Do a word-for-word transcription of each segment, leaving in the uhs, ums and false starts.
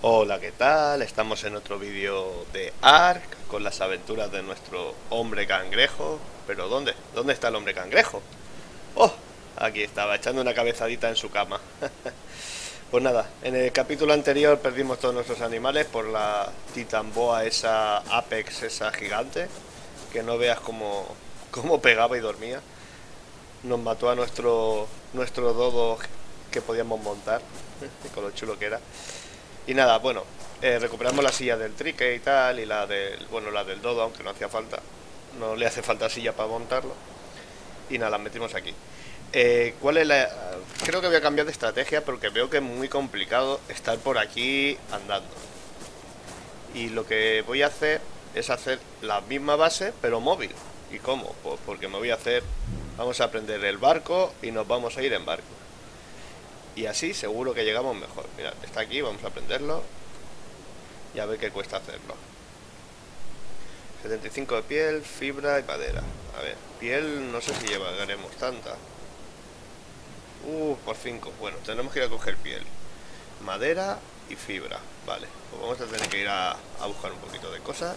Hola, ¿qué tal? Estamos en otro vídeo de Ark con las aventuras de nuestro hombre cangrejo. ¿Pero dónde? ¿Dónde está el hombre cangrejo? ¡Oh! Aquí estaba, echando una cabezadita en su cama. Pues nada, en el capítulo anterior perdimos todos nuestros animales por la titanboa, esa Apex, esa gigante, que no veas cómo, cómo pegaba y dormía. Nos mató a nuestro, nuestro dodo que podíamos montar, con lo chulo que era. Y nada, bueno, eh, recuperamos la silla del trique y tal, y la del, bueno, la del dodo, aunque no hacía falta. No le hace falta silla para montarlo. Y nada, las metimos aquí. Eh, ¿cuál es la...? Creo que voy a cambiar de estrategia porque veo que es muy complicado estar por aquí andando. Y lo que voy a hacer es hacer la misma base, pero móvil. ¿Y cómo? Pues porque me voy a hacer... Vamos a prender el barco y nos vamos a ir en barco. Y así seguro que llegamos mejor. Mirad, está aquí, vamos a prenderlo. Y a ver qué cuesta hacerlo. setenta y cinco de piel, fibra y madera. A ver, piel no sé si llevaremos tanta. Uh, por cinco. Bueno, tenemos que ir a coger piel, madera y fibra. Vale, pues vamos a tener que ir a, a buscar un poquito de cosas.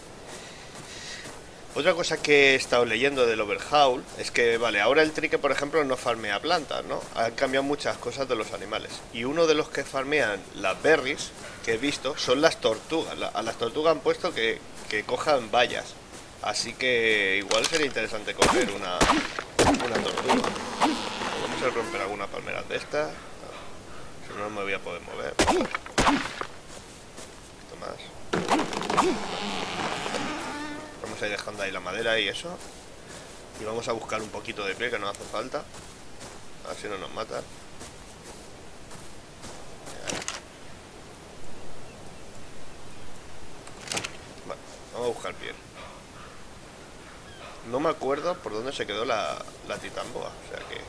Otra cosa que he estado leyendo del Overhaul es que, vale, ahora el trique, por ejemplo, no farmea plantas, ¿no? Han cambiado muchas cosas de los animales. Y uno de los que farmean las berries, que he visto, son las tortugas. La, a las tortugas han puesto que, que cojan bayas. Así que igual sería interesante coger una, una tortuga. Vamos a romper alguna palmera de estas. Si no, no me voy a poder mover. Esto más. Vamos a ir dejando ahí la madera y eso. Y vamos a buscar un poquito de piel que nos hace falta. A ver si no nos mata. Vale, vamos a buscar piel. No me acuerdo por dónde se quedó la, la titanboa. O sea que...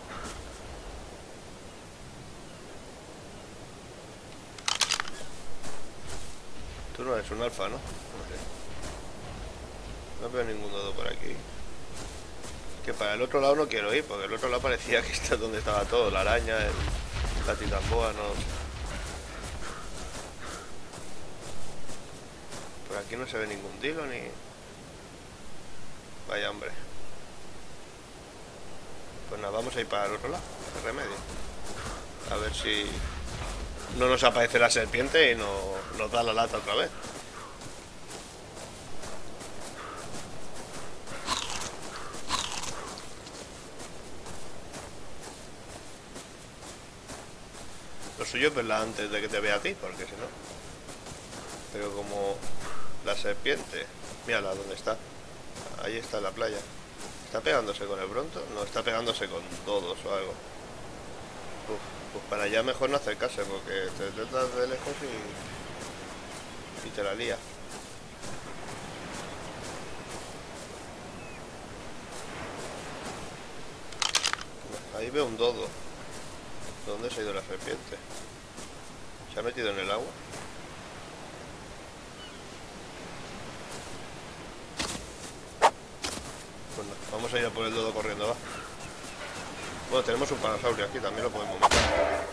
Tú no eres un alfa, ¿no? No sé. No veo ningún dodo por aquí. Que para el otro lado no quiero ir, porque el otro lado parecía que está donde estaba todo. La araña, el, la titanboa, no sé. Por aquí no se ve ningún dilo ni... Vaya hombre. Pues nada, vamos a ir para el otro lado. ¿Qué remedio? A ver si no nos aparece la serpiente y no, nos da la lata otra vez. Lo suyo es verla antes de que te vea a ti, porque si no... Pero como la serpiente... Mírala, ¿dónde está? Ahí está en la playa. ¿Está pegándose con el bronto? No, está pegándose con todos o algo. Uf, pues para allá mejor no acercarse, porque te tratas de lejos y... y te la lía. Ahí veo un dodo. ¿Dónde se ha ido la serpiente? ¿Se ha metido en el agua? Bueno, vamos a ir a por el dodo corriendo, va. Bueno, tenemos un panosaurio aquí, también lo podemos matar.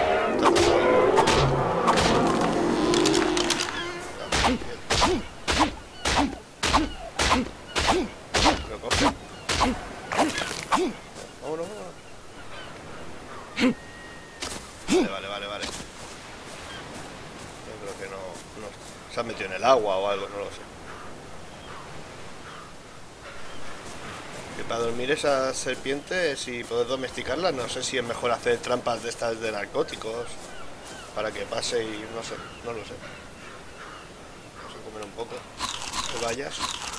Lo coge. Vámonos, vámonos. Vale, vale, vale, vale. Yo creo que no, no... Se ha metido en el agua o algo, no lo sé. Que para dormir esas serpientes, si puedes domesticarlas, no sé si es mejor hacer trampas de estas de narcóticos para que pase y no sé, no lo sé. Vamos a comer un poco de bayas.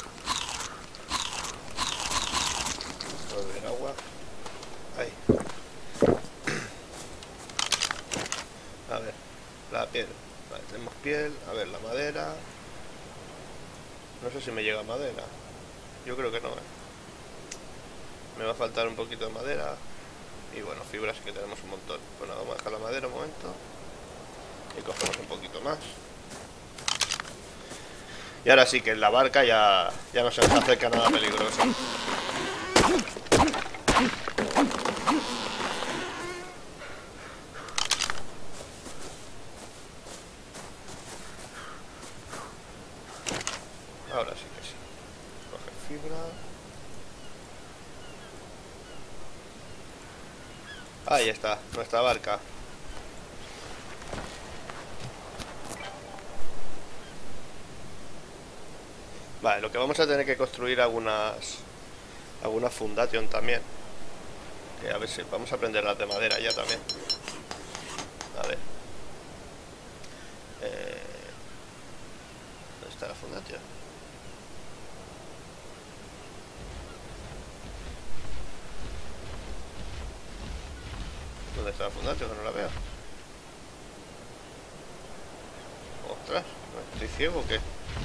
Vamos a beber agua. Ahí. A ver, la piel. Vale, tenemos piel. A ver, la madera. No sé si me llega madera. Yo creo que no, ¿eh? Me va a faltar un poquito de madera. Y bueno, fibras que tenemos un montón. Bueno, vamos a dejar la madera un momento. Y cogemos un poquito más. Y ahora sí que en la barca ya, ya no se nos acerca nada peligroso. Ahora sí que sí. Coge fibra. Ahí está, nuestra barca. Vale, lo que vamos a tener que construir algunas algunas fundation también. Que a ver si vamos a aprender las de madera ya también. A ver. Eh, ¿Dónde está la fundation? ¿Dónde está la fundation? Que no la veo. Ostras, ¿estoy ciego o qué?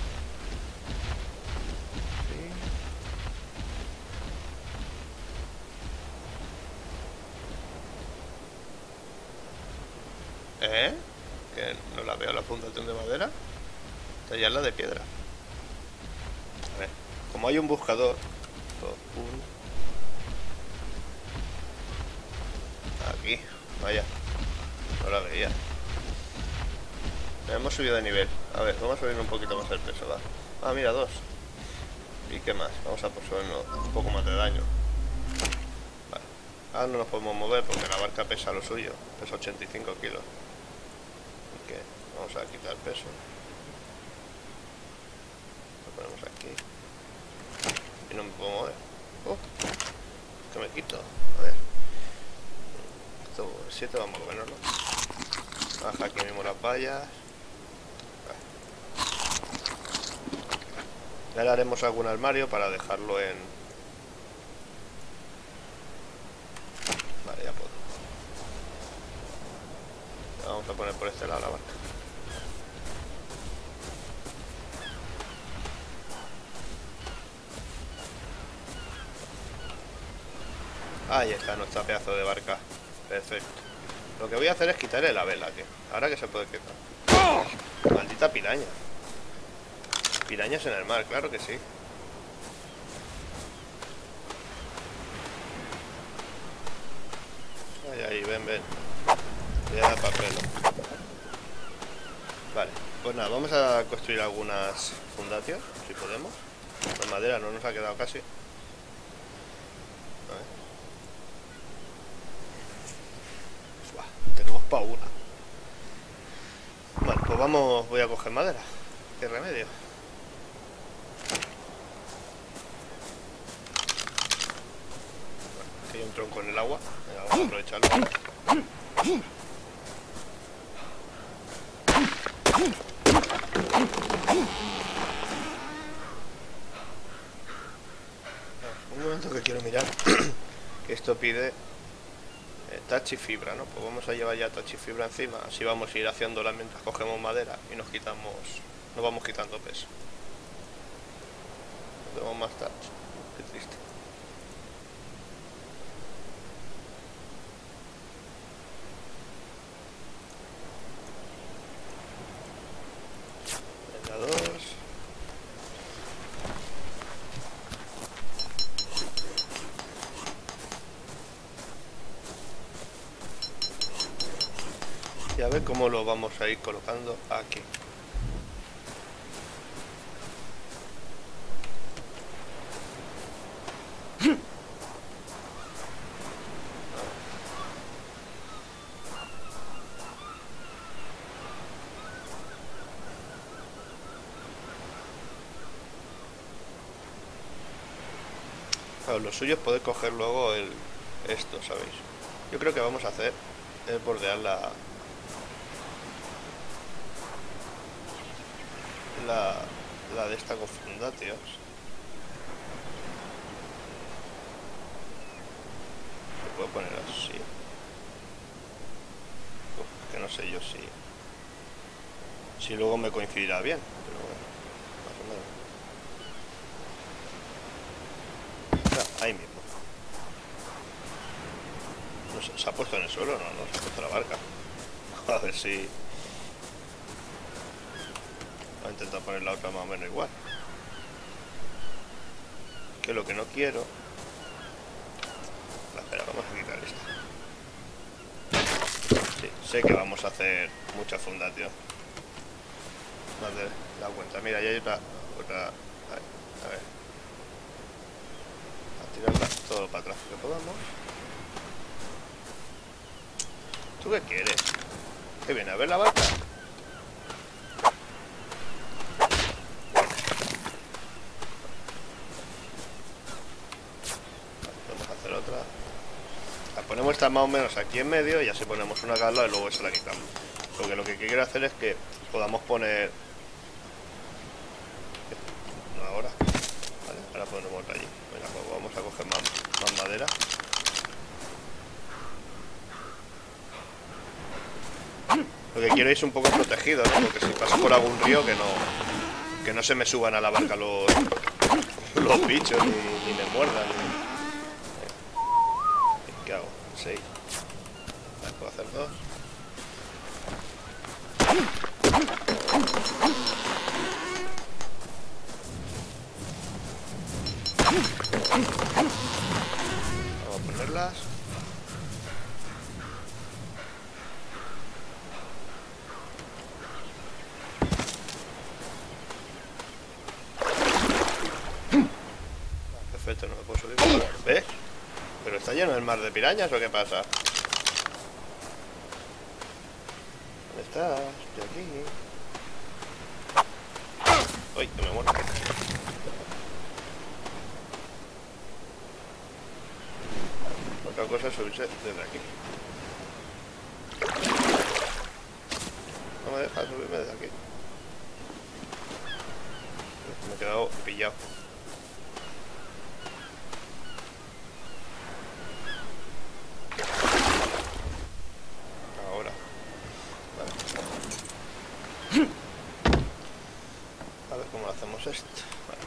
¿Eh? Que no la veo la fundación de madera. Esta ya es la de piedra. A ver, como hay un buscador. Aquí, vaya. No la veía. Hemos subido de nivel. A ver, vamos a subir un poquito más el peso, va. Ah, mira, dos. ¿Y qué más? Vamos a ponernos un poco más de daño. Vale. Ahora no nos podemos mover porque la barca pesa lo suyo. Pesa ochenta y cinco kilos. Ok, vamos a quitar peso. Lo ponemos aquí. Y no me puedo mover. Oh, ¿qué me quito? A ver. Esto, siete vamos a ponerlo. Baja aquí mismo las vallas. Y ahora haremos algún armario para dejarlo en... Vale, ya puedo. Vamos a poner por este lado la barca. Ahí está nuestra pedazo de barca. Perfecto. Lo que voy a hacer es quitarle la vela, tío. Ahora que se puede quitar. ¡Oh! Maldita piraña. Pirañas en el mar, claro que sí. Ay, ay, ven, ven. Ya da papel. Vale, pues nada, vamos a construir algunas fundaciones, si podemos. La madera no nos ha quedado casi. A ver. Buah, tenemos pa' una. Vale, pues vamos, voy a coger madera. ¿Qué remedio? Aquí hay un tronco en el agua. Venga, vamos a aprovecharlo. Un momento que quiero mirar. Que esto pide eh, touch y fibra, ¿no? Pues vamos a llevar ya touch y fibra encima. Así vamos a ir haciéndola mientras cogemos madera y nos quitamos, nos vamos quitando peso. No tenemos más touch. Qué triste. Venga, dos. Y a ver cómo lo vamos a ir colocando aquí. Claro, lo suyo es poder coger luego el esto, ¿sabéis? Yo creo que vamos a hacer es bordear la la, la de esta confunda, tíos. Se puede poner así. Uf, que no sé yo si si luego me coincidirá bien, pero bueno, más o menos. Ahí mismo. No sé, ¿se ha puesto en el suelo? No, no, se ha puesto la barca. A ver si... Voy a intentar poner la otra más o menos igual. Que lo que no quiero... La espera, vamos a quitar esta. Sí, sé que vamos a hacer mucha fundación. Más de la cuenta. Mira, ya hay otra... otra Vale, a ver. A tirarla todo para atrás que podamos. ¿Tú qué quieres? ¿Qué viene a ver la barca? Vamos a hacer otra. La ponemos esta más o menos aquí en medio y así ponemos una gala y luego esa la quitamos. Porque lo que quiero hacer es que podamos poner... No ahora. Vale, ahora ponemos otra allí. Venga, pues vamos a coger más, más madera. Lo que quiero es un poco protegido, ¿no? Porque si paso por algún río que no que no se me suban a la barca los, los bichos ni, ni me muerdan. Ni... ¿Qué hago? Seis. Vale, puedo hacer dos. Vamos a ponerlas. Perfecto, no me puedo subir. ¿Ves? ¿Pero está lleno el mar de pirañas o qué pasa? ¿Dónde estás? Estoy aquí. Uy, que me muero. Otra cosa es subirse desde aquí. No me deja subirme desde aquí. Me he quedado pillado. Ahora. Vale. A ver cómo lo hacemos esto. Vale.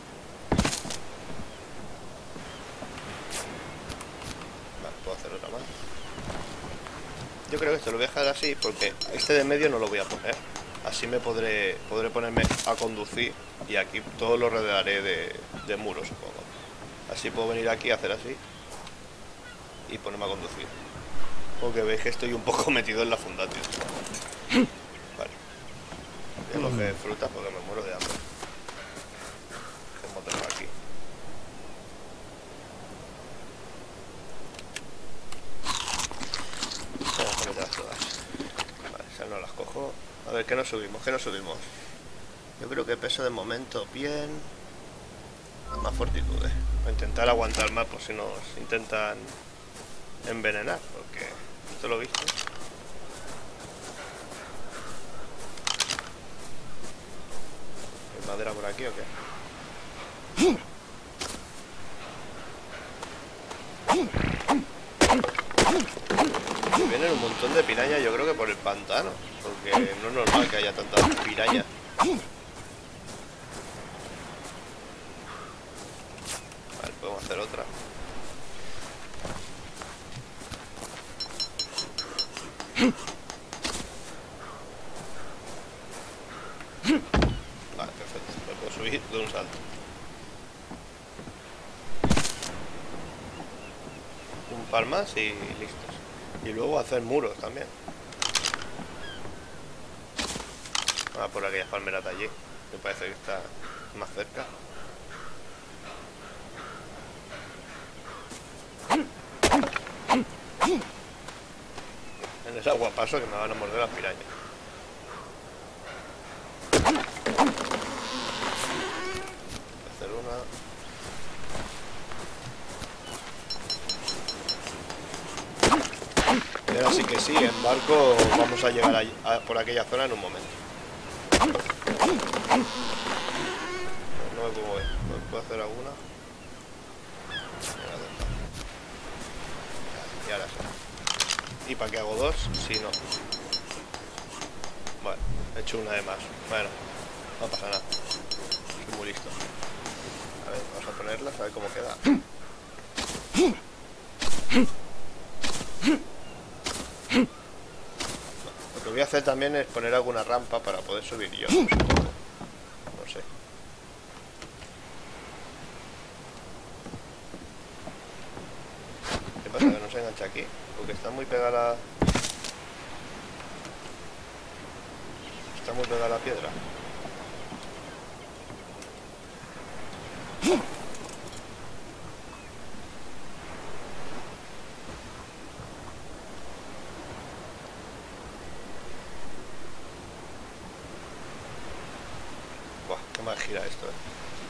Vale, puedo hacer otra más. Yo creo que esto lo voy a dejar así porque este de medio no lo voy a poner. Así me podré podré ponerme a conducir y aquí todo lo rodearé de, de muros, supongo. Así puedo venir aquí a hacer así y ponerme a conducir. Porque veis que estoy un poco metido en la funda, tío. Vale. Voy a coger frutas porque me muero de hambre. ¿Cómo tengo aquí? Vamos a meterlas todas. Vale, esas no las cojo. A ver, ¿qué nos subimos? ¿Qué nos subimos? Yo creo que peso de momento bien. Más fortitudes. Voy a intentar aguantar más por si nos intentan envenenar, porque esto lo he visto. ¿Hay madera por aquí o qué? Vienen un montón de pirañas, yo creo que por el pantano, porque no es normal que haya tantas pirañas. Vale, podemos hacer otra. Vale, perfecto, me puedo subir de un salto. Un par más y listos. Y luego hacer muros también. Ah, por aquellas palmeras de allí. Me parece que está más cerca. En ese agua paso que me van a morder las pirañas. Hacer una. Y ahora sí que sí, en barco vamos a llegar allí, a, por aquella zona en un momento. No me puedo mover, ¿no puedo hacer alguna? Y ahora sí. ¿Y para qué hago dos? Si no. Bueno, he hecho una de más. Bueno, no pasa nada. Soy muy listo. A ver, vamos a ponerlas, a ver cómo queda. Lo que voy a hacer también es poner alguna rampa para poder subir yo. No sé. ¿Qué pasa? Que no se engancha aquí. Porque está muy pegada la... Está muy pegada la piedra. más gira esto, ¿eh?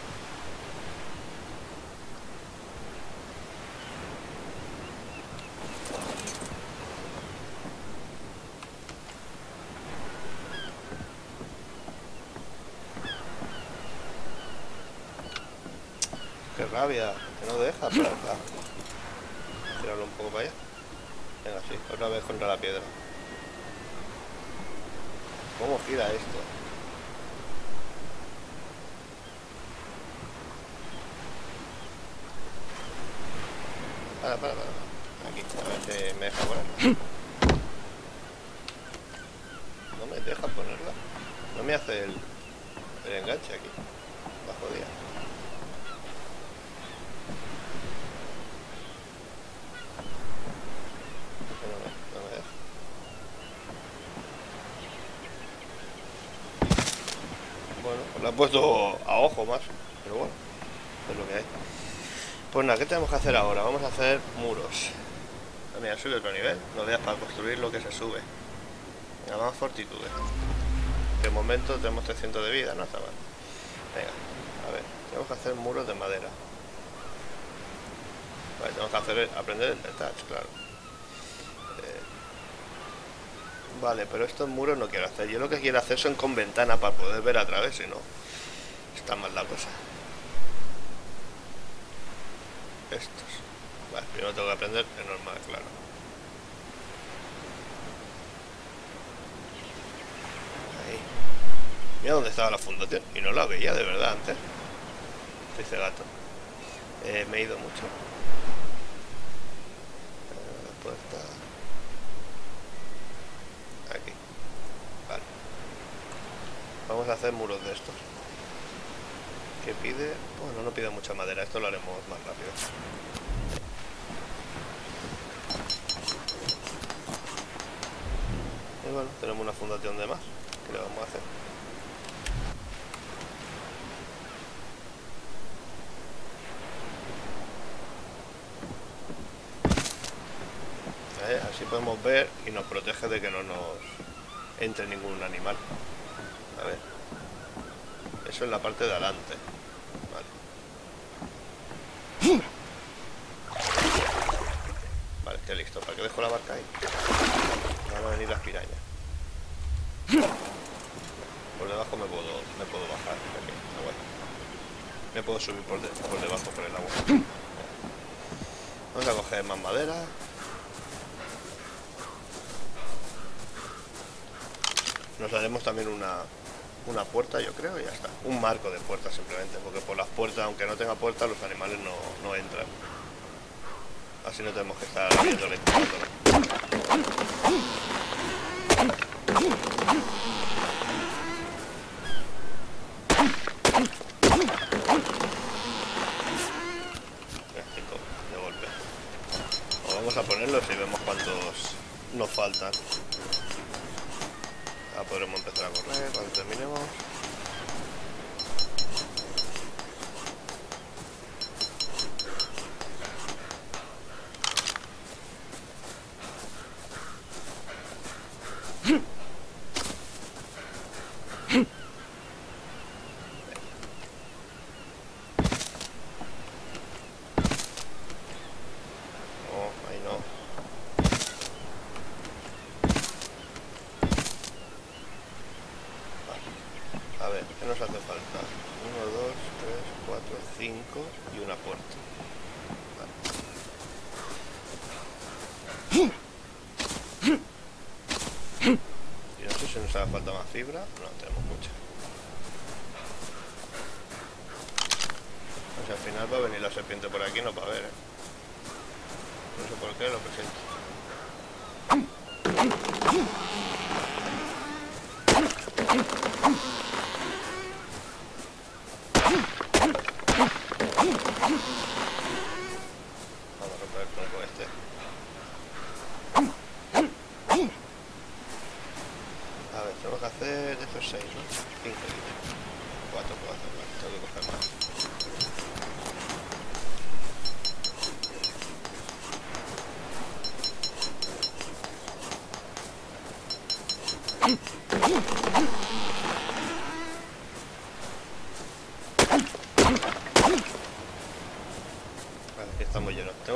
Qué rabia, que no deja para acá. Tirarlo un poco para allá. Venga, sí, otra vez contra la piedra. ¿Cómo gira esto? Para, para, para. Aquí, a ver si me deja ponerla. No me deja ponerla. No me hace el, el enganche aquí. La jodida. No me, no me deja. Bueno, pues la he puesto a ojo más. Pero bueno, es lo que hay. Pues nada, ¿qué tenemos que hacer ahora? Vamos a hacer muros. Ah, mira, sube otro nivel. No veas para construir lo que se sube. Venga, más fortitudes. De momento tenemos trescientos de vida, no está mal. Venga, a ver, tenemos que hacer muros de madera. Vale, tenemos que hacer, aprender el detach, claro. Eh, vale, pero estos muros no quiero hacer. Yo lo que quiero hacer son con ventana para poder ver a través, si no está mal la cosa. Estos. Vale, primero tengo que aprender el normal, claro. Ahí. Mira dónde estaba la fundación. Y no la veía de verdad antes. Dice gato. Eh, me he ido mucho. Eh, la puerta. Aquí. Vale. Vamos a hacer muros de estos. ¿Qué pide? Bueno, no pide mucha madera. Esto lo haremos más rápido. Y bueno, tenemos una fundación de más. ¿Qué le vamos a hacer? ¿Eh? Así podemos ver y nos protege de que no nos entre ningún animal. A ver. Eso en la parte de adelante. Vale. Vale, estoy listo. ¿Para qué dejo la barca ahí? Van a venir las pirañas. Por debajo me puedo, me puedo bajar. Okay, ah, bueno. Me puedo subir por, de, por debajo por el agua. Vamos a coger más madera. Nos haremos también una, una puerta, yo creo, y ya está. Un marco de puerta simplemente, porque por las puertas, aunque no tenga puerta, los animales no, no entran. Así no tenemos que estar viéndole y empujándole. De golpe. O vamos a ponerlos y vemos cuántos nos faltan. Ya podremos empezar a correr cuando terminemos. Y una puerta. Vale. Y no sé si nos hace falta más fibra. No, tenemos mucha. O sea, al final va a venir la serpiente por aquí, no para ver, ¿eh? No sé por qué, lo presento.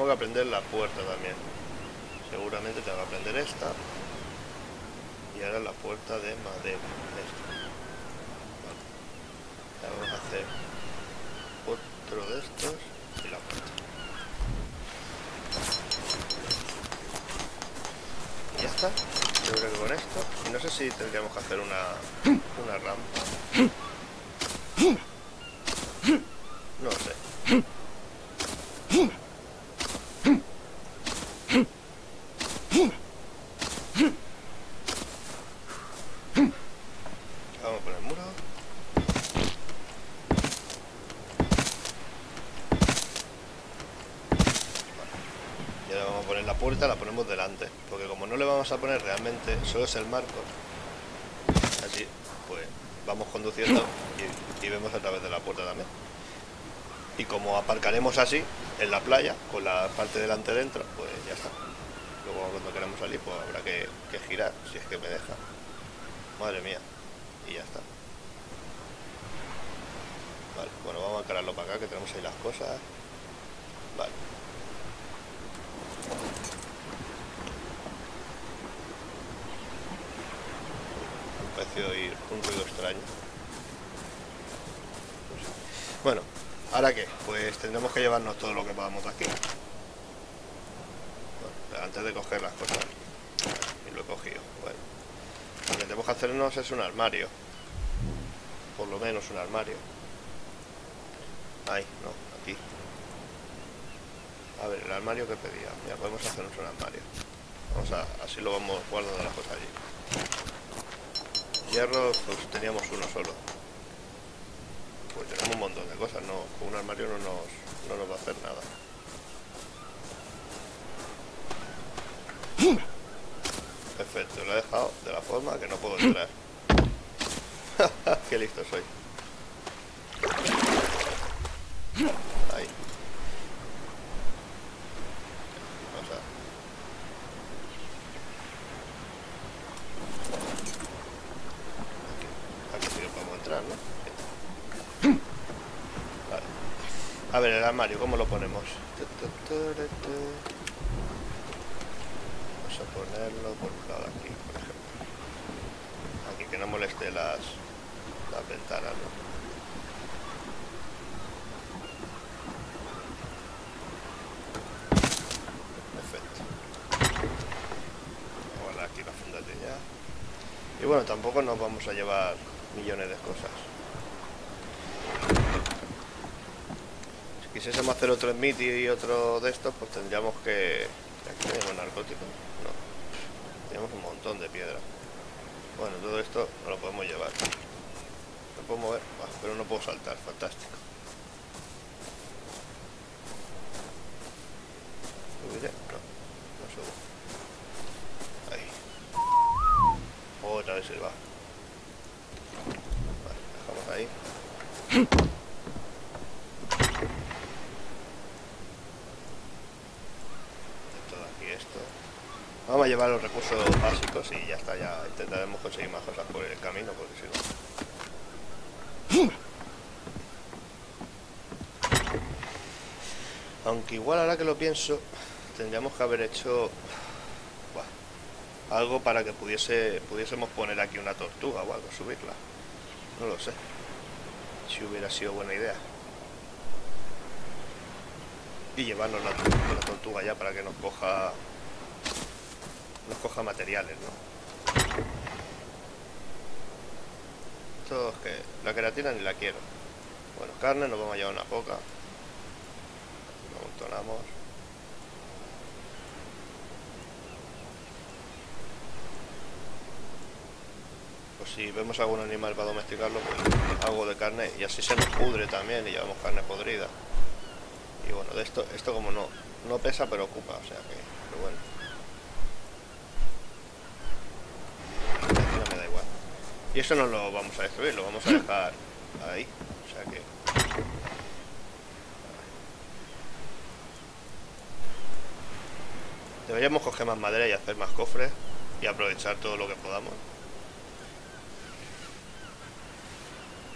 tengo que aprender la puerta también. Seguramente tengo que aprender esta. Y ahora la puerta de madera. Esta. Vale. Ahora vamos a hacer otro de estos y la puerta. Y ya está. Yo creo que con esto. Y no sé si tendríamos que hacer una, una rampa. No lo sé. Vamos a poner el muro. Y ahora vamos a poner la puerta, la ponemos delante. Porque como no le vamos a poner realmente, solo es el marco. Así, pues vamos conduciendo y, y vemos a través de la puerta también. Y como aparcaremos así, en la playa, con la parte delante dentro, pues ya está. Luego cuando queramos salir, pues habrá que, que girar, si es que me deja. Madre mía. Y ya está. Vale, bueno, vamos a encararlo para acá, que tenemos ahí las cosas. Vale. Ha parecido oír un ruido extraño. Bueno, ¿ahora qué? Pues tendremos que llevarnos todo lo que podamos de aquí. Bueno, antes de coger las cosas. Y lo he cogido. Bueno. Lo que tenemos que hacernos es un armario. Por lo menos un armario. Ahí, no, aquí. A ver, el armario que pedía. Mira, podemos hacernos un armario. Vamos a, así lo vamos guardando las cosas allí. Hierro, pues teníamos uno solo. Pues tenemos un montón de cosas, no, con un armario no nos, no nos va a hacer nada. Perfecto, lo he dejado de la forma que no puedo entrar. Qué listo soy. Ahí. Vamos a... Aquí, aquí sí que podemos entrar, ¿no? Vale. A ver, el armario, ¿cómo lo ponemos? Vamos a ponerlo por un lado aquí, por ejemplo. Aquí, que no moleste las, las ventanas, ¿no? Aquí la fondatilla. Y bueno, tampoco nos vamos a llevar millones de cosas. Si quisiésemos hacer otro Smith y otro de estos, pues tendríamos que... Aquí tenemos narcóticos. No. Tenemos un montón de piedra. Bueno, todo esto no lo podemos llevar. No puedo mover, bah, pero no puedo saltar. Fantástico. ¿Subiré? No, no subo. Ahí. Otra vez se va. Vale, dejamos ahí. Todo aquí esto. Vamos a llevar los recursos básicos y ya está. Ya intentaremos conseguir más cosas por el camino, porque si no... Aunque igual ahora que lo pienso, tendríamos que haber hecho... Buah, algo para que pudiese pudiésemos poner aquí una tortuga o algo, subirla. No lo sé. Si hubiera sido buena idea. Y llevarnos la, la tortuga ya para que nos coja... Nos coja materiales, ¿no? Esto es que la queratina ni la quiero. Bueno, carne nos vamos a llevar una poca. Lo amontonamos. Pues si vemos algún animal para domesticarlo, pues algo de carne y así se nos pudre también y llevamos carne podrida. Y bueno, de esto, esto como no, no pesa pero ocupa, o sea que, pero bueno. No me da igual. Y eso no lo vamos a destruir, lo vamos a dejar ahí, o sea que... Deberíamos coger más madera y hacer más cofres y aprovechar todo lo que podamos.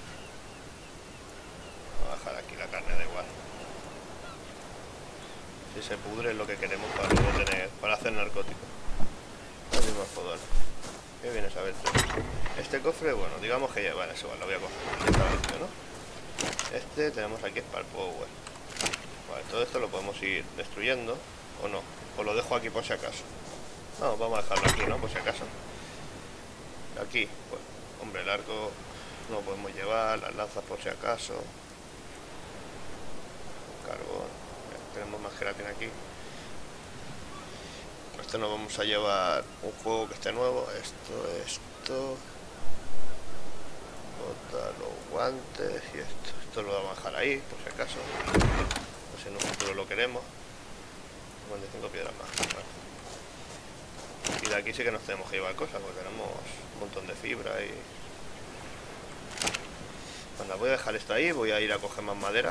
Vamos a dejar aquí la carne, da igual. Si se pudre es lo que queremos para luego tener, para hacer narcóticos. El mismo algodón. ¿Qué vienes a ver tú? Este cofre, bueno, digamos que ya, bueno, es igual, lo voy a coger. Ya está vacío, ¿no? Este tenemos aquí Spark Power. Vale, todo esto lo podemos ir destruyendo, o no. O lo dejo aquí por si acaso. No, vamos a dejarlo aquí, ¿no? Por si acaso. Aquí, pues, hombre, el arco no lo podemos llevar, las lanzas por si acaso. Carbón. Tenemos más gelatina aquí. Este nos vamos a llevar un juego que esté nuevo. Esto, esto. Bota, los guantes y esto. Esto lo vamos a dejar ahí, por si acaso. Pues si en un futuro lo queremos. cincuenta y cinco piedras más. Vale. Y de aquí sí que nos tenemos que llevar cosas, porque tenemos un montón de fibra y... Bueno, voy a dejar esto ahí, voy a ir a coger más madera.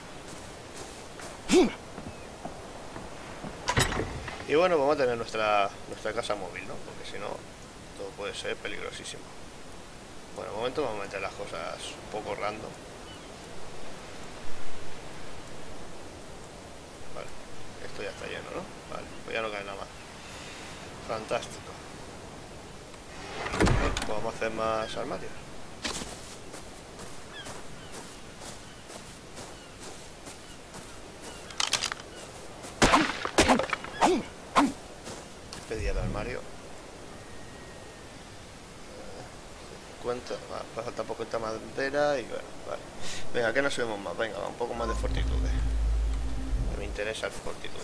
Y bueno, vamos a tener nuestra, nuestra casa móvil, ¿no? Porque si no, todo puede ser peligrosísimo. Bueno, de momento vamos a meter las cosas un poco random. Vale, esto ya está lleno, ¿no? Vale, pues ya no cae nada más. Fantástico. Bueno, pues vamos a hacer más armarios. Pedí el armario. cincuenta, vale, pues falta poquita madera y bueno, vale. Venga, que no subimos más, venga, va, un poco más de fortitude. Me interesa el fortitude.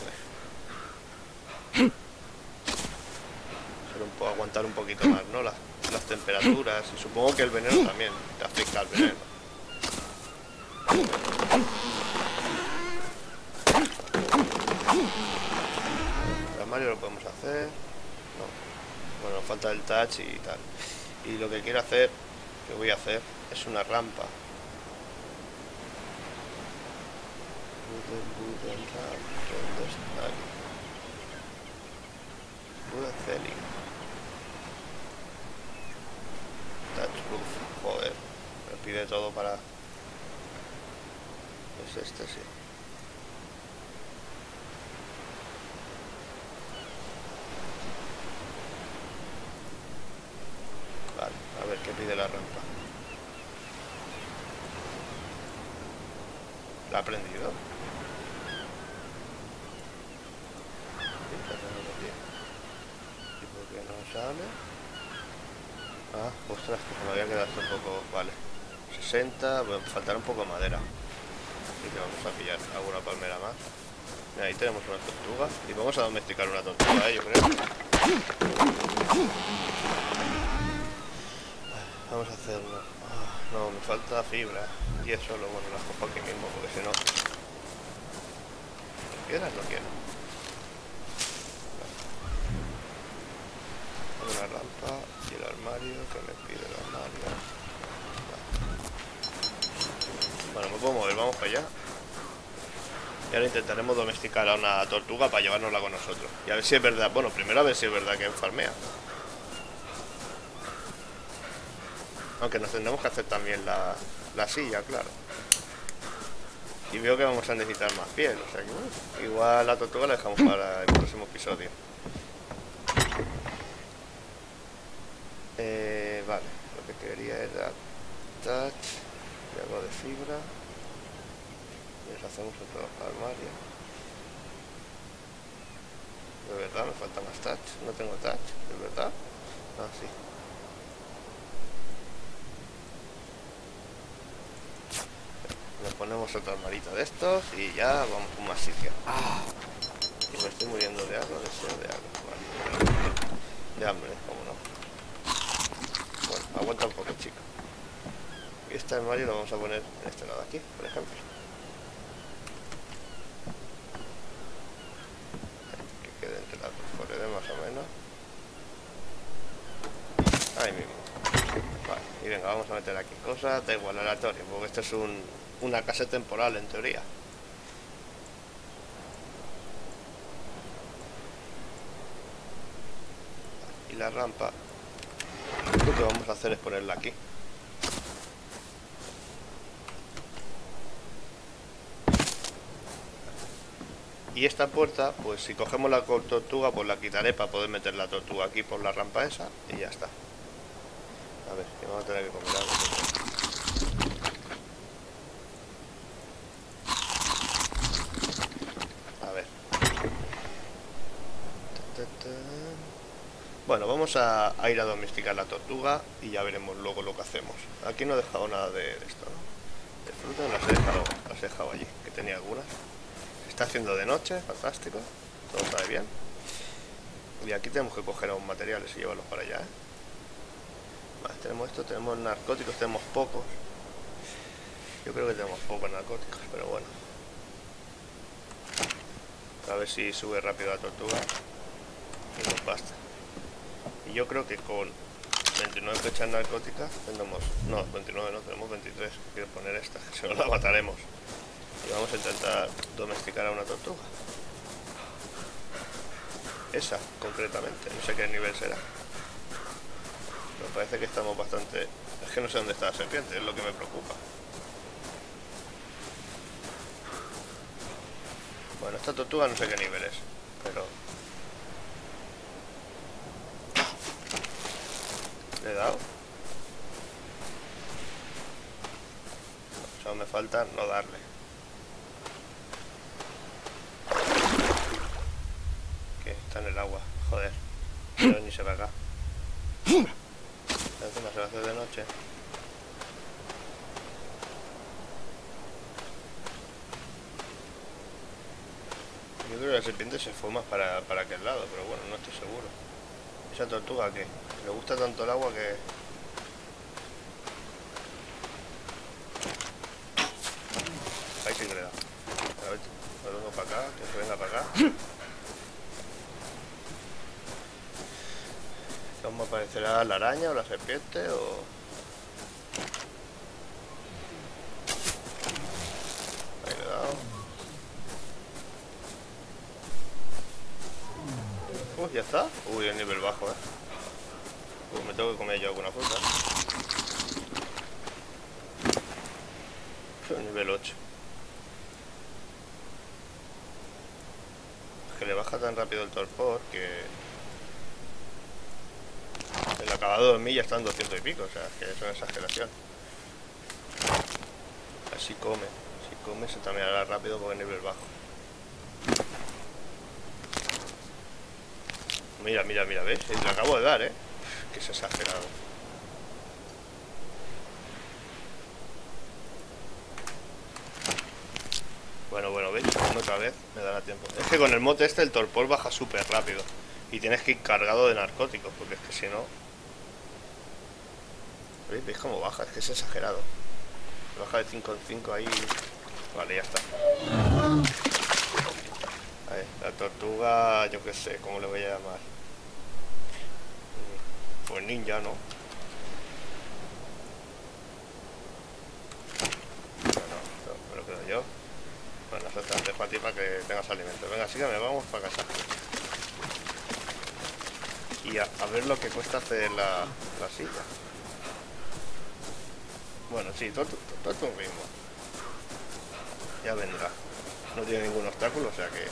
Solo puedo aguantar un poquito más, ¿no? Las, las temperaturas y supongo que el veneno también te afecta al veneno. El armario lo podemos hacer. No. Bueno, nos falta el touch y tal. Y lo que quiero hacer, que voy a hacer, es una rampa. ¿Dónde está? Wooden ceiling. Touch roof. Joder, me pide todo para... Es este, sí. Vale, a ver qué pide la rampa. ¿La ha aprendido? ¿Y por qué no sale? Ah, ostras, que me había quedado un poco... Vale. sesenta, bueno, faltará un poco de madera. Así que vamos a pillar alguna palmera más. Mira, ahí tenemos una tortuga. Y vamos a domesticar una tortuga, ¿eh? Yo creo. Vamos a hacerlo. Ah, no, me falta fibra. Y eso lo bueno, las cojo aquí mismo, porque si no... ¿Piedras? No quiero. Vale. Una rampa y el armario, que me pide el armario. Vale. Bueno, me puedo mover, vamos para allá. Y ahora intentaremos domesticar a una tortuga para llevárnosla con nosotros. Y a ver si es verdad. Bueno, primero a ver si es verdad que farmea. Aunque nos tendremos que hacer también la, la silla, claro. Y veo que vamos a necesitar más piel. O sea que uh, igual la tortuga la dejamos para el próximo episodio. Eh, vale, lo que quería era touch y algo de fibra. Y les hacemos otro armario. De verdad me falta más touch. No tengo touch, de verdad. Ah, sí. Le ponemos otro armarito de estos y ya vamos con más sitio. Ah, y me estoy muriendo de algo, deseo de algo. Vale. De hambre, cómo no. Bueno, aguanta un poco, chico. Y este armario lo vamos a poner en este lado aquí, por ejemplo. Que quede entre las dos paredes más o menos. Ahí mismo. Vale, y venga, vamos a meter aquí cosas, da igual aleatorio, porque esto es un, una casa temporal en teoría. Y la rampa, lo que vamos a hacer es ponerla aquí. Y esta puerta, pues si cogemos la tortuga, pues la quitaré para poder meter la tortuga aquí por la rampa esa y ya está. A ver, que vamos a tener que comer algo. A ver. Bueno, vamos a, a ir a domesticar la tortuga y ya veremos luego lo que hacemos. Aquí no he dejado nada de, de esto, ¿no? De fruta las he dejado, las he dejado allí, que tenía algunas. Se está haciendo de noche, fantástico. Todo sale bien. Y aquí tenemos que coger aún materiales y llevarlos para allá, ¿eh? Vale, tenemos esto, tenemos narcóticos, tenemos pocos. Yo creo que tenemos pocos narcóticos, pero bueno. A ver si sube rápido la tortuga y nos basta. Y yo creo que con veintinueve flechas narcóticas tenemos... No, veintinueve no, tenemos veintitrés. Quiero poner esta, que si no la mataremos. Y vamos a intentar domesticar a una tortuga. Esa, concretamente. No sé qué nivel será. Me parece que estamos bastante... Es que no sé dónde está la serpiente, es lo que me preocupa. Bueno, esta tortuga no sé qué nivel es, pero... ¿Le he dado? Solo me falta no darle. ¿Qué? Está en el agua, joder. Pero ni se va acá. Encima se va a hacer de noche. Yo creo que la serpiente se fue más para, para aquel lado, pero bueno, no estoy seguro. Esa tortuga que le gusta tanto el agua que... Ahí sí que le da. A ver, lo vengo para acá, que se venga para acá. ¿Cómo aparecerá la araña o la serpiente o...? Ahí le he dado. Uy, ya está. Uy, el nivel bajo, eh. Uy, me tengo que comer yo alguna fruta. El nivel ocho. Es que le baja tan rápido el torpor que... El acabado de mí ya está en doscientos y pico, o sea, que es una exageración. Así come. Si come se también hará rápido porque el nivel bajo. Mira, mira, mira, ¿ves? Le acabo de dar, ¿eh? Que es exagerado. Bueno, bueno, ¿veis? Otra vez me dará tiempo. Es que con el mote este el torpor baja súper rápido. Y tienes que ir cargado de narcóticos, porque es que si no... ¿Veis? ¿Veis cómo baja? Es que es exagerado. Baja de cinco en cinco ahí... Vale, ya está. Ahí, la tortuga, yo qué sé, ¿cómo le voy a llamar? Pues ninja, ¿no? Bueno, me lo quedo yo. Bueno, exactamente para ti, para que tengas alimento. Venga, sígueme, vamos para casa. Y a, a ver lo que cuesta hacer la, la silla. Bueno, sí, todo, todo, todo, todo un ritmo. Ya vendrá. No tiene ningún obstáculo, o sea que...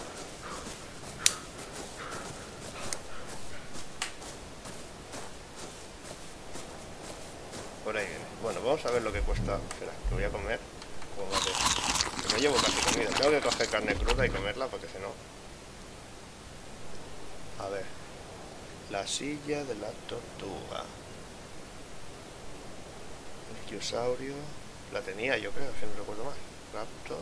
Por ahí viene. Bueno, vamos a ver lo que cuesta. Espera, que voy a comer. Oh, vale. Que me llevo casi comida. Tengo que coger carne cruda y comerla porque si no... A ver. La silla de la tortuga. El dinosaurio. La tenía yo creo, si no recuerdo mal. Raptor.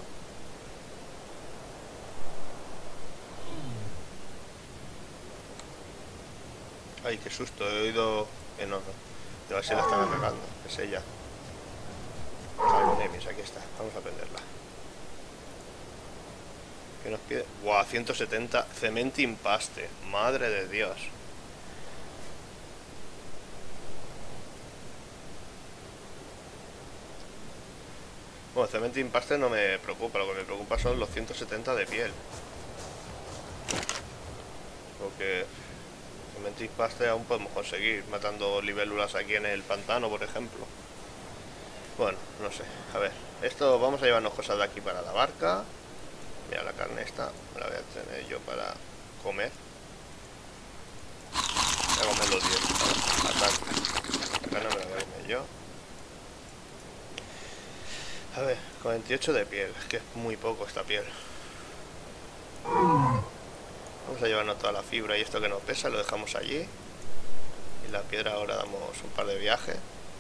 Ay, qué susto. He oído... Que no, no. A ver si la están atacando. Es ella. Algonemis, aquí está. Vamos a prenderla. ¿Qué nos pide? Guau, ciento setenta. Cementing paste. Madre de Dios. Bueno, cementing paste no me preocupa. Lo que me preocupa son los ciento setenta de piel. Porque... Cementing paste aún podemos conseguir matando libélulas aquí en el pantano, por ejemplo. Bueno, no sé. A ver, esto vamos a llevarnos cosas de aquí para la barca. Mira, la carne esta me la voy a tener yo para comer. Voy a comer los diez. Ataque. La carne me la voy a comer yo. A ver, cuarenta y ocho de piel. Es que es muy poco esta piel. Vamos a llevarnos toda la fibra y esto que nos pesa lo dejamos allí. Y la piedra ahora damos un par de viajes.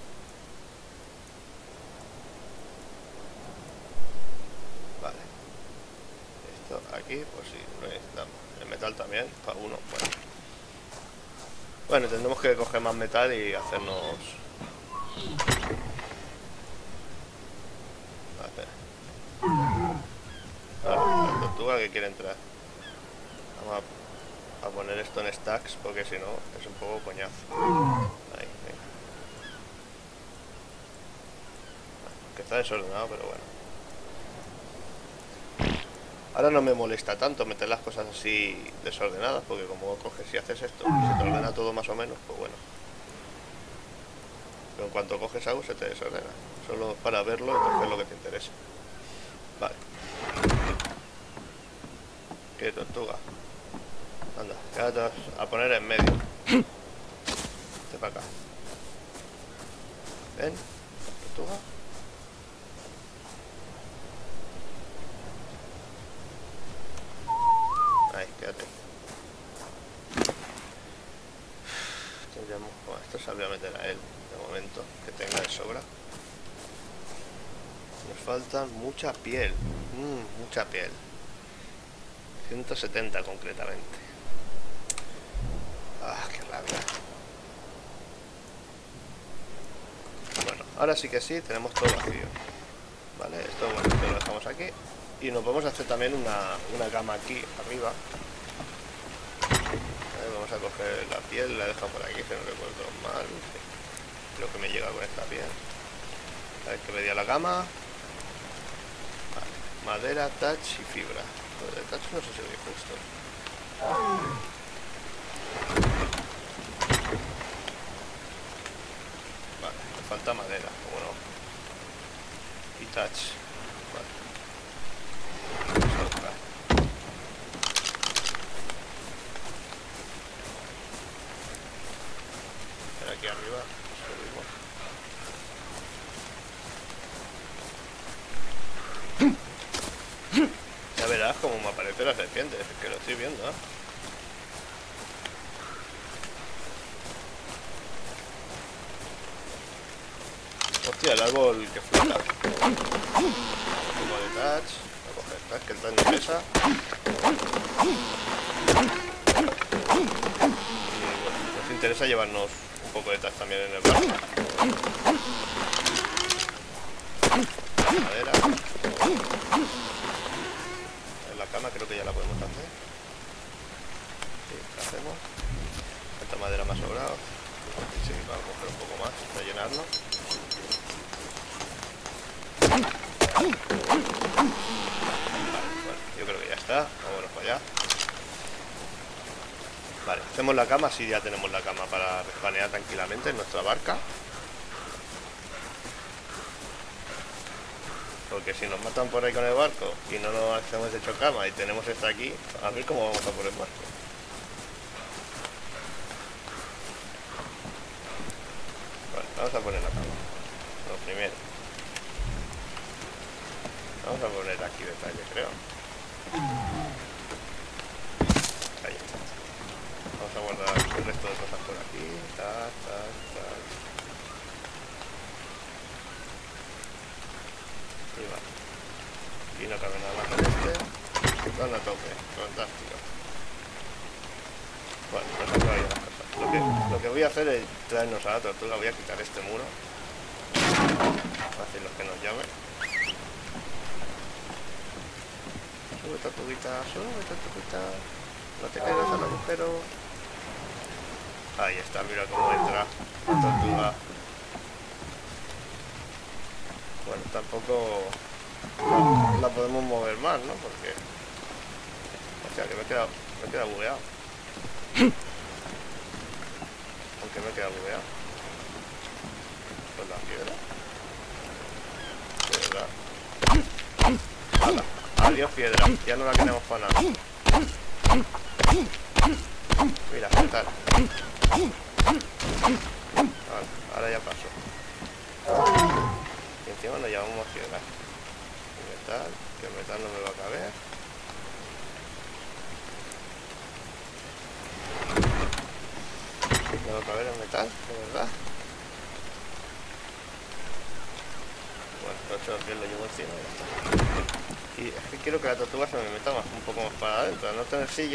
Vale. Esto aquí, pues sí, lo necesitamos. El metal también, para uno. Bueno. Bueno, tendremos que coger más metal y hacernos... Vale, la tortuga que quiere entrar. Vamos a, a poner esto en stacks porque si no es un poco coñazo. Ahí, venga. Que está desordenado, pero bueno. Ahora no me molesta tanto meter las cosas así desordenadas, porque como coges y haces esto y se te ordena todo más o menos, pues bueno. Pero en cuanto coges algo se te desordena. Solo para verlo y coger lo que te interese. Vale. ¿Qué tortuga? Anda, ya te vas a poner en medio. Vete para acá. Ven, tortuga. Ahí, quédate. Tendríamos... Bueno, esto se lo voy a meter a él de momento, que tenga de sobra. Nos faltan mucha piel. Mmm, mucha piel. ciento setenta concretamente. Ah, qué rabia. Bueno, ahora sí que sí, tenemos todo vacío. Vale, esto, bueno, esto lo dejamos aquí. Y nos podemos hacer también una, una cama aquí arriba. Vale, vamos a coger la piel, la he dejado por aquí, si no recuerdo mal. Creo que me llega con esta piel. A ver qué pedía la cama. Vale, madera, touch y fibra. Lo de touch no sé si voy justo. Vale, me falta madera, como no. Y touch. Vale. Pero aquí arriba subimos. Ya verás como me aparece la serpiente, es que lo estoy viendo, ¿eh? Hostia, el árbol que flota. Como de touch. Voy a coger touch, que el touch no pesa. Y bueno, nos interesa llevarnos un poco de touch también en el barco. Madera. En la cama creo que ya la podemos hacer. Sí, la hacemos. Esta madera más sobrado. Y sí, vamos a coger un poco más para llenarlo. Vale, bueno, yo creo que ya está. Vámonos para allá. Vale, hacemos la cama, sí, ya tenemos la cama para respanear tranquilamente en nuestra barca. Porque si nos matan por ahí con el barco y no nos hemos hecho cama y tenemos esta aquí, a ver cómo vamos a por el barco. Vale, vamos a poner la cama. Lo primero. Vamos a poner aquí detalle, creo. Ahí está. Vamos a guardar el resto de cosas por aquí. Tac, tac, tac. Y va. Aquí no cabe nada más en este. Están a tope. Fantástico. Bueno, pues acá hay las cosas. Lo que, lo que voy a hacer es traernos a la tortuga. Voy a quitar este muro. Fácil los que nos llamen. Sube tortuguita, sube tortuguita. No te caigas al agujero. Ahí está, mira cómo entra la tortuga. Bueno, tampoco la podemos mover más, ¿no? Porque... O sea, que me he quedado, me he quedado bugueado. Aunque me he quedado bugueado. Con la piedra. De verdad. ¡Hala! Alguien Adiós piedra, ya no la queremos para nada. Mira, ¿qué tal? Vale, ahora ya paso. Y encima nos llevamos piedra. Metal, que el metal no me va a caber. ¿Me va a caber el metal? ¿De verdad? Bueno, lo hecho que lo llevo encima y ya está. Y es que quiero que la tortuga se me meta más, un poco más para adentro, a no tener silla.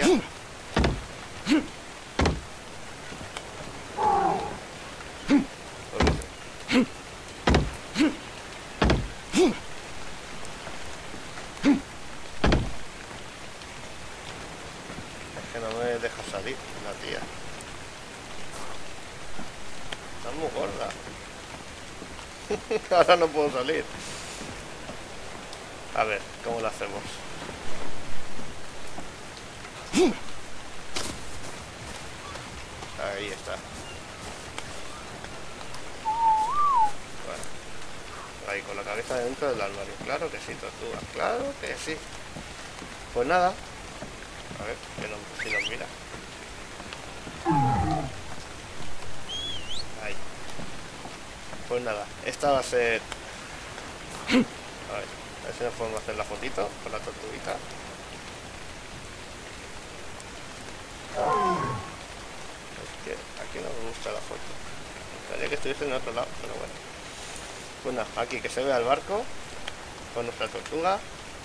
Es que no me deja salir la tía. Está muy gorda. Ahora no puedo salir. A ver, ¿cómo lo hacemos? Ahí está. Bueno. Ahí con la cabeza dentro del armario. Claro que sí, tortuga. Claro que sí. Pues nada. A ver, que no, si nos mira. Ahí. Pues nada, esta va a ser... A ver, a ver si nos podemos hacer la fotito con la tortuguita. Es que aquí no me gusta la foto. Me gustaría que estuviese en otro lado, pero bueno. Pues nada, aquí que se vea el barco con nuestra tortuga.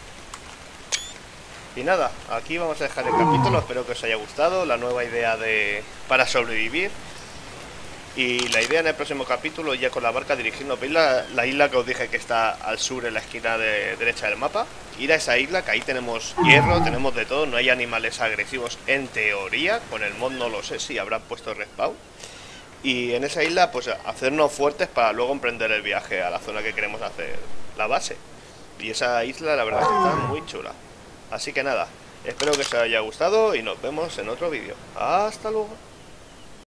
Y nada, aquí vamos a dejar el capítulo. Espero que os haya gustado la nueva idea de para sobrevivir. Y la idea en el próximo capítulo, ya con la barca dirigiendo, ¿veis la, la isla que os dije que está al sur en la esquina de, derecha del mapa? Ir a esa isla, que ahí tenemos hierro, tenemos de todo, no hay animales agresivos en teoría. Con el mod no lo sé si habrán puesto respawn. Y en esa isla pues hacernos fuertes para luego emprender el viaje a la zona que queremos hacer, la base. Y esa isla la verdad es que está muy chula. Así que nada, espero que os haya gustado y nos vemos en otro vídeo. Hasta luego.